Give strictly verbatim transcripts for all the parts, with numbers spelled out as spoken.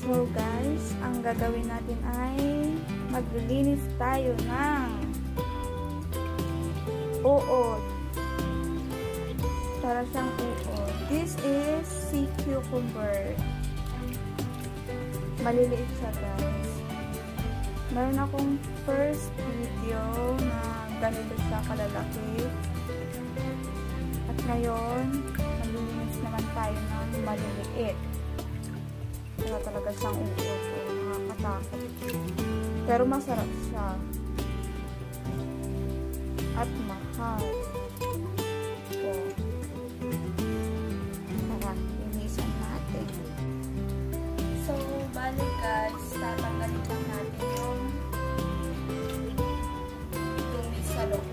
So guys, ang gagawin natin ay maglilinis tayo ng uod. Para siyang uod. This is sea cucumber. Maliliit siya guys. Meron akong first video na ganito siya kalalaki. At ngayon, maglilinis naman tayo ng maliliit. Wala talaga siyang uod. So, nakakatakot. Pero masarap siya. At mahal. So, tara, linisan natin. So, balik guys, tatanggalin lang natin yung dumi sa loob.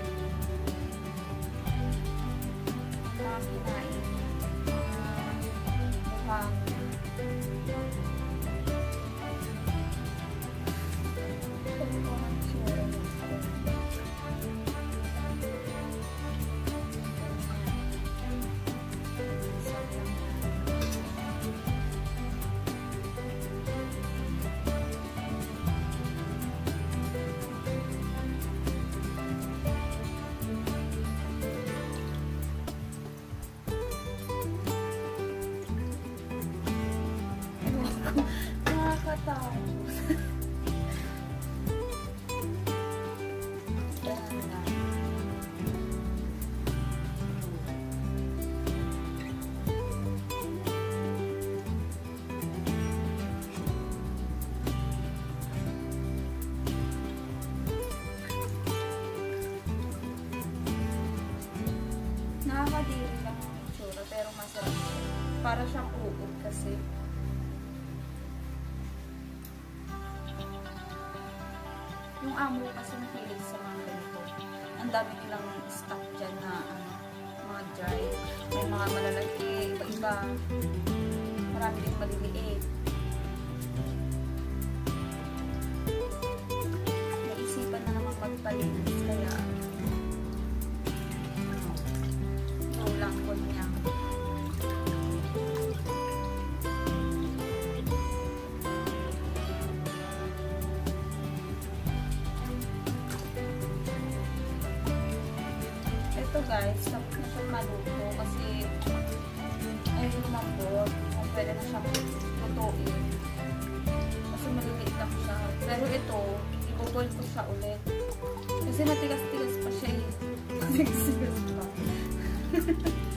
Mga kinain. Mga mukhang nakakatakot. Nakakadiri lang ang itsura pero masarap. Para siyang uod kasi. Yung amo kasi nahilig sa mga ganito. Ang dami nilang stock dyan na ano, mga dry. May mga malalaki, iba-iba. Marami din maliliit. Naisipan na naman magpalinis kaya no lang ko niya. Ito guys, tapos na siyang maluto kasi ay lumambot. Pwede na siyang lutuin. Kasi maliliit lang siya. Pero ito, ibuboil ko siya ulit. Kasi matigas-tigas pa siya eh. Matigas-tigas pa.